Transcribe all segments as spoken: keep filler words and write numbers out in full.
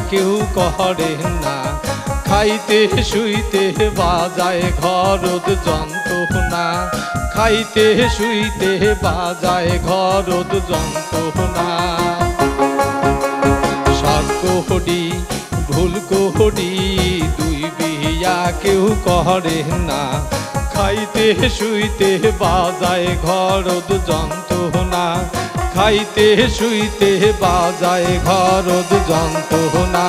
কেউ করে না, খাইতে শুইতে বাজায় ঘরদ যন্ত্রণা, খাইতে শুইতে বাজায় ঘরদ যন্ত্রণা। সৎ কোহরি ভুল কোহরি দুই বিয়া কেউ করে না, খাইতে শুইতে বাজায় ঘরদ যন্ত্রণা, খাইতে শুইতে বাজায় ঘরদ যন্ত্রণা।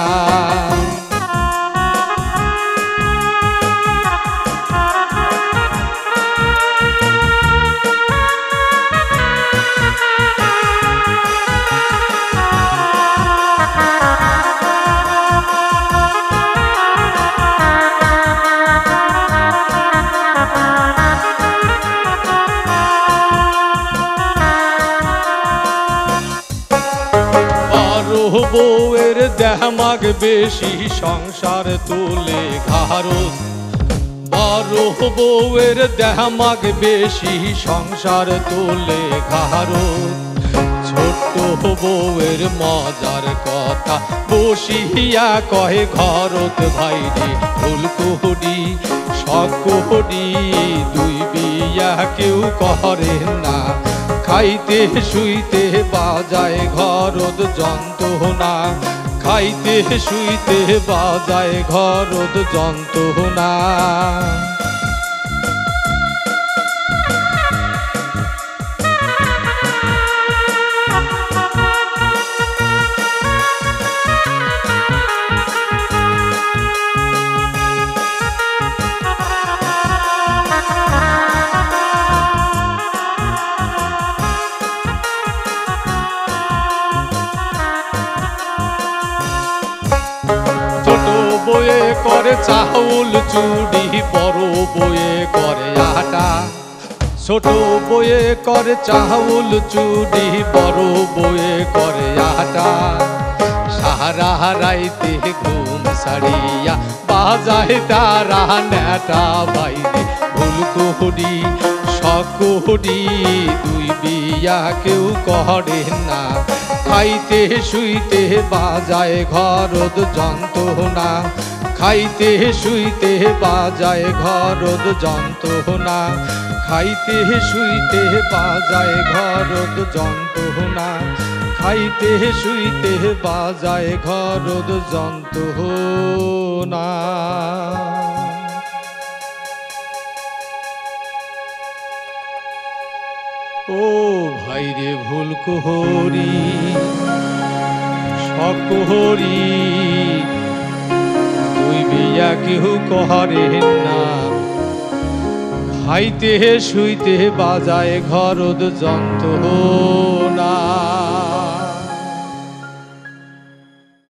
বউয়ের দেহমাগ বেশি সংসার তুলে ঘারদ, বড় বউয়ের দেহমাগ বেশি সংসার তুলে ঘারদ। ছোট্ট বউয়ের মজার কথা বসিয়া কহে ঘরত ভাইরে ভুল কোহরি সৎ কোহরি দুই বিয়া কেউ করে না, খাইতে শুইতে বাজায় ঘরদ যন্ত্রণা, খাইতে শুইতে বাজায় ঘরদ যন্ত্রণা। বয়ে করে চাউল চুড়ি, বড় বয়ে করে আটা, ছোট বয়ে করে চাউল চুড়ি, বড় বয়ে করে আটা। সারা রাইতে ঘুম সারিয়া বাজায় তারা নেটা বাইরে ভুল কোহরি সৎ কোহরি দুই বিয়া কেউ করে না, খাইতে শুইতে বাজায় ঘরদ যন্ত্রণা, খাইতে শুইতে বাজায় ঘরদ যন্ত্রণা, খাইতে শুইতে বাজায় ঘরদ যন্ত্রণা, খাইতে শুইতে বাজায় ঘরদ যন্ত্রণা। ও ভাইরে ভুল কোহরি সৎ কোহরি দুই বিয়া কেউ করে না, খাইতে শুইতে বাজায় ঘরদ যন্ত্রণা।